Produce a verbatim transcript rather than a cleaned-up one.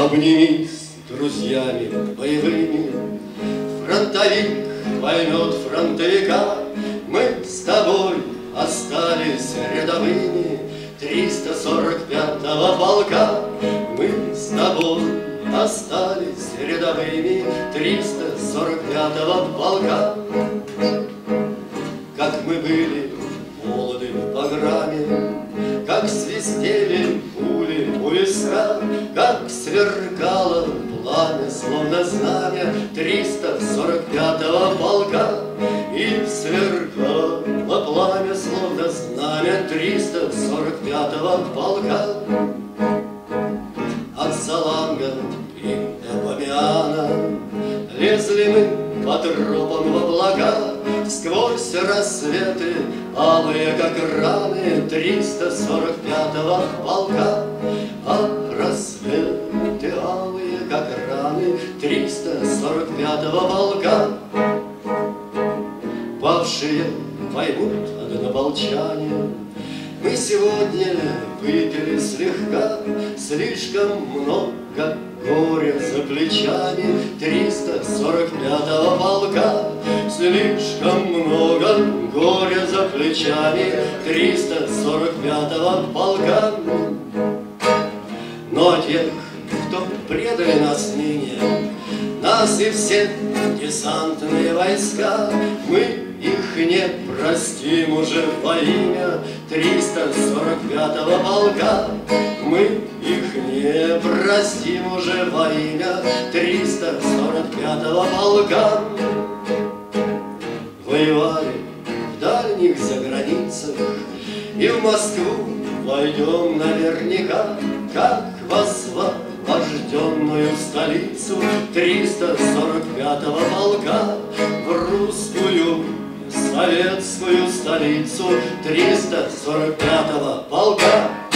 Обнимись с друзьями боевыми, фронтовик поймет фронтовика. Мы с тобой остались рядовыми триста сорок пятого полка. Мы с тобой остались рядовыми триста сорок пятого полка. Как мы были молоды в пограме, как свистели пули у виска, как сверкало пламя, словно знамя триста сорок пятого полка. И сверкало пламя, словно знамя триста сорок пятого полка. От Саланга и до Бамиана лезли мы по тропам в облака, сквозь рассветы алые, как раны триста сорок пятого полка. А рассветы алые, как раны триста сорок пятого полка. Павшие поймут однополчане, мы сегодня выпили слегка, слишком много горя за плечами триста сорок пятого полка. Слишком много горя за плечами триста сорок пятого полка. Но тех, кто предали нас ныне, нас и все десантные войска, мы их не простим уже во имя триста сорок пятого полка. Мы их не простим уже во имя триста сорок пятого полка. Воевали в дальних заграницах, и в Москву войдем наверняка, как в освобожденную столицу триста сорок пятого полка. В русскую советскую столицу триста сорок пятого полка.